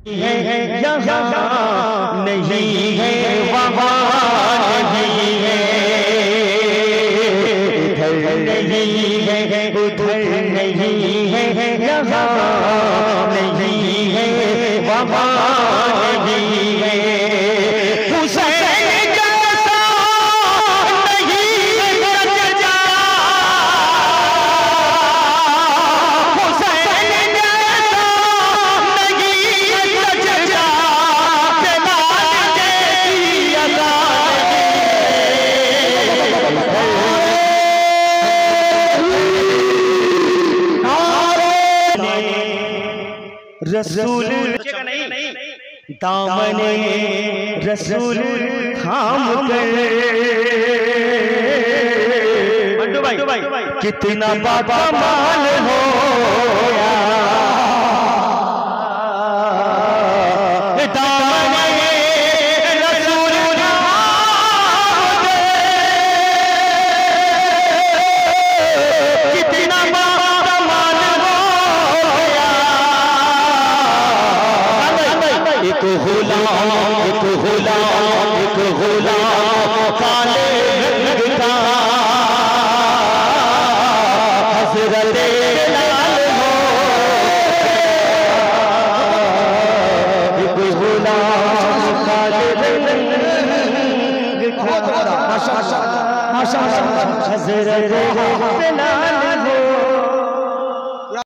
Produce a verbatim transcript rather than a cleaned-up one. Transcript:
है यहाँ नहीं है वहाँ नहीं है, इधर नहीं है उधर नहीं है, यहाँ नहीं है वहाँ नहीं है। हुसैन जैसा नहीं सच्चा, हुसैन जैसा नहीं सच्चा, जलाल जैसी अदा रसूल दामने रसूल थाम कर, कितना बाबा माल होया, दामने रसूल थाम कर, कितना बाबा माल होया। एक गुलाम एक गुलाम एक गुलाम काले रंग का हज़रत बिलाल हो, एक गुलाम काले रंग का हज़रत बिलाल